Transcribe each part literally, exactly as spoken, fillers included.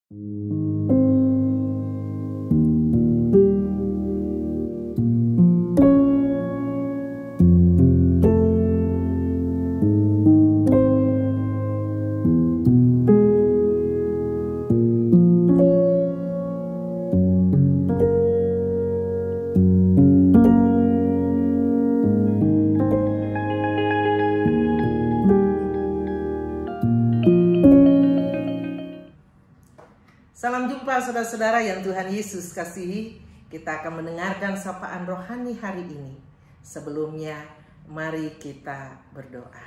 Salam jumpa saudara-saudara yang Tuhan Yesus kasihi. Kita akan mendengarkan sapaan rohani hari ini. Sebelumnya, mari kita berdoa.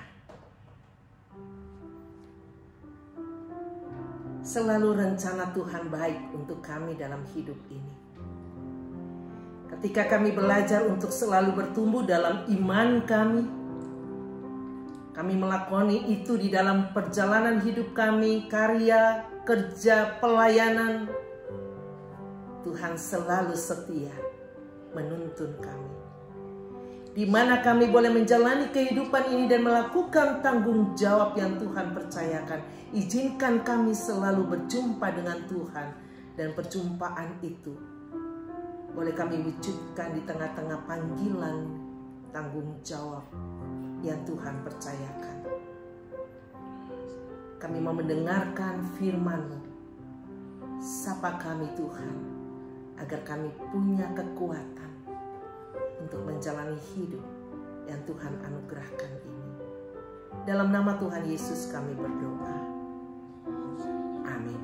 Selalu rencana Tuhan baik untuk kami dalam hidup ini. Ketika kami belajar untuk selalu bertumbuh dalam iman kami, kami melakoni itu di dalam perjalanan hidup kami, karya, kerja, pelayanan. Tuhan selalu setia menuntun kami. Di mana kami boleh menjalani kehidupan ini dan melakukan tanggung jawab yang Tuhan percayakan. Izinkan kami selalu berjumpa dengan Tuhan, dan perjumpaan itu boleh kami wujudkan di tengah-tengah panggilan tanggung jawab yang Tuhan percayakan. Kami mau mendengarkan firman-Mu. Sapa kami Tuhan, agar kami punya kekuatan untuk menjalani hidup yang Tuhan anugerahkan ini. Dalam nama Tuhan Yesus kami berdoa. Amin.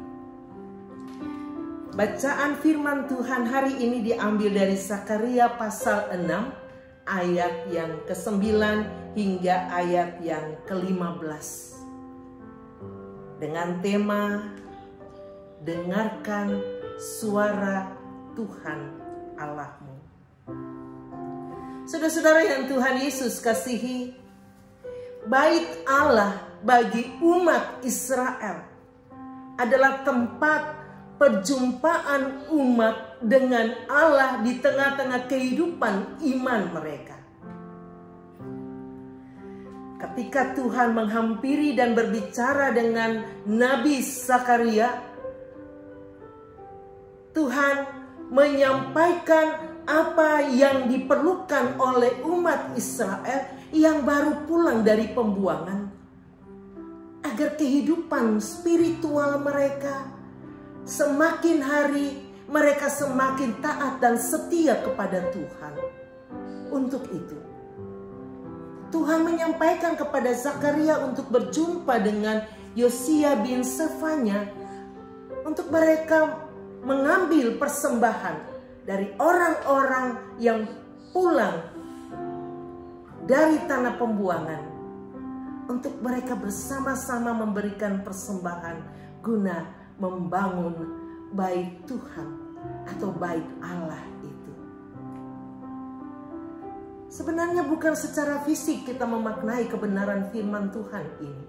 Bacaan firman Tuhan hari ini diambil dari Zakaria pasal enam, ayat yang kesembilan hingga ayat yang kelima belas. Dengan tema, dengarkan suara Tuhan Allahmu. Saudara-saudara yang Tuhan Yesus kasihi, bait Allah bagi umat Israel adalah tempat perjumpaan umat dengan Allah di tengah-tengah kehidupan iman mereka. Ketika Tuhan menghampiri dan berbicara dengan Nabi Zakaria, Tuhan menyampaikan apa yang diperlukan oleh umat Israel yang baru pulang dari pembuangan, agar kehidupan spiritual mereka semakin hari mereka semakin taat dan setia kepada Tuhan. Untuk itu, Tuhan menyampaikan kepada Zakaria untuk berjumpa dengan Yosia bin Sefanya, untuk mereka mengambil persembahan dari orang-orang yang pulang dari tanah pembuangan, untuk mereka bersama-sama memberikan persembahan guna membangun bait Tuhan atau bait Allah itu. Sebenarnya bukan secara fisik kita memaknai kebenaran firman Tuhan ini.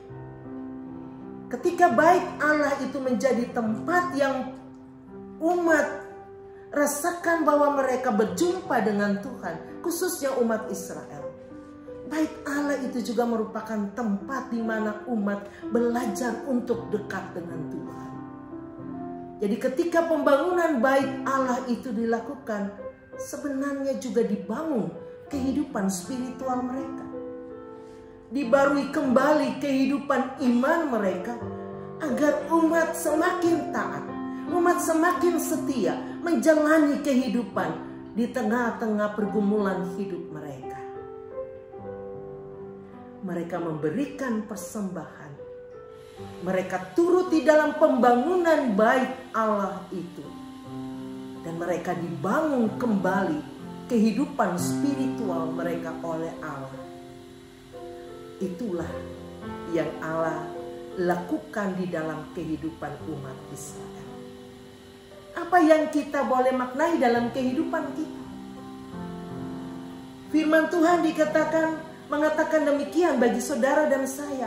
Ketika bait Allah itu menjadi tempat yang umat rasakan bahwa mereka berjumpa dengan Tuhan, khususnya umat Israel, bait Allah itu juga merupakan tempat di mana umat belajar untuk dekat dengan Tuhan. Jadi ketika pembangunan bait Allah itu dilakukan, sebenarnya juga dibangun kehidupan spiritual mereka. Dibarui kembali kehidupan iman mereka, agar umat semakin taat, umat semakin setia menjalani kehidupan di tengah-tengah pergumulan hidup mereka. Mereka memberikan persembahan. Mereka turut di dalam pembangunan bait Allah itu. Dan mereka dibangun kembali kehidupan spiritual mereka oleh Allah. Itulah yang Allah lakukan di dalam kehidupan umat Israel. Apa yang kita boleh maknai dalam kehidupan kita? Firman Tuhan dikatakan mengatakan demikian bagi saudara dan saya.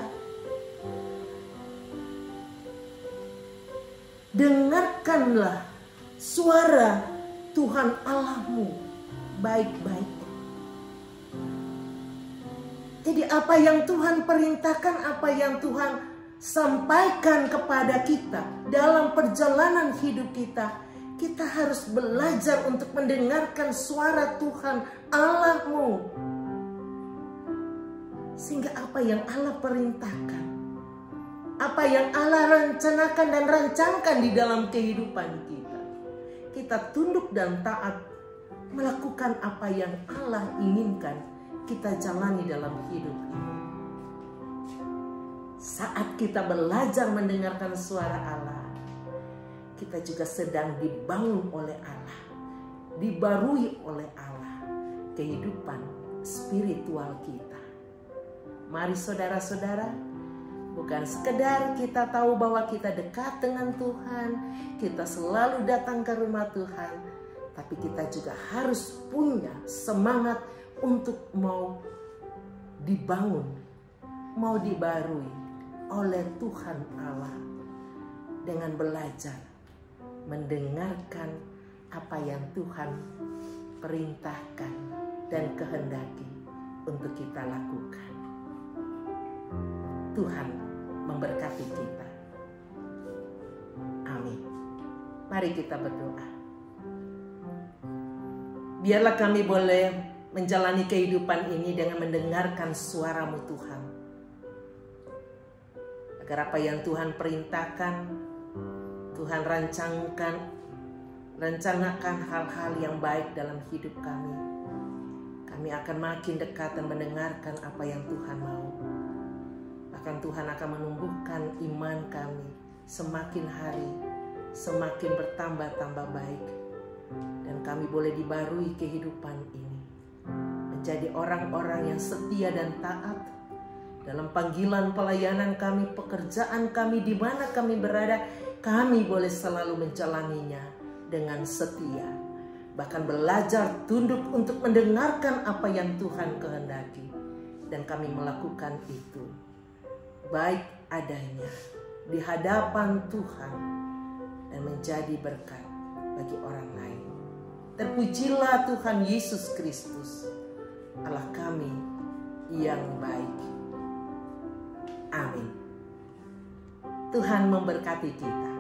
Dengarkanlah suara Tuhan Allahmu baik-baik. Jadi apa yang Tuhan perintahkan, apa yang Tuhan sampaikan kepada kita dalam perjalanan hidup kita. Kita harus belajar untuk mendengarkan suara Tuhan Allahmu. Sehingga apa yang Allah perintahkan, apa yang Allah rencanakan dan rancangkan di dalam kehidupan kita, kita tunduk dan taat melakukan apa yang Allah inginkan kita jalani dalam hidup ini. Saat kita belajar mendengarkan suara Allah, kita juga sedang dibangun oleh Allah, dibarui oleh Allah kehidupan spiritual kita. Mari saudara-saudara, bukan sekedar kita tahu bahwa kita dekat dengan Tuhan, kita selalu datang ke rumah Tuhan, tapi kita juga harus punya semangat untuk mau dibangun, mau dibarui oleh Tuhan Allah dengan belajar mendengarkan apa yang Tuhan perintahkan dan kehendaki untuk kita lakukan. Tuhan memberkati kita. Amin. Mari kita berdoa. Biarlah kami boleh menjalani kehidupan ini dengan mendengarkan suara-Mu Tuhan. Agar apa yang Tuhan perintahkan, Tuhan rancangkan, rencanakan hal-hal yang baik dalam hidup kami. Kami akan makin dekat dan mendengarkan apa yang Tuhan mau. Bahkan Tuhan akan menumbuhkan iman kami semakin hari, semakin bertambah-tambah baik. Dan kami boleh dibarui kehidupan ini. Menjadi orang-orang yang setia dan taat dalam panggilan pelayanan kami, pekerjaan kami, di mana kami berada. Kami boleh selalu menjalaninya dengan setia. Bahkan belajar tunduk untuk mendengarkan apa yang Tuhan kehendaki. Dan kami melakukan itu baik adanya di hadapan Tuhan dan menjadi berkat bagi orang lain. Terpujilah Tuhan Yesus Kristus, Allah kami yang baik. Amin. Tuhan memberkati kita.